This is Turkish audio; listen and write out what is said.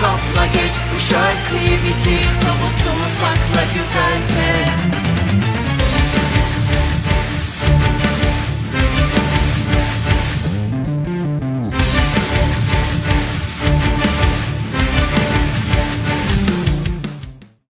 topla geç bu şarkıyı bitir, notumu sakla güzelce.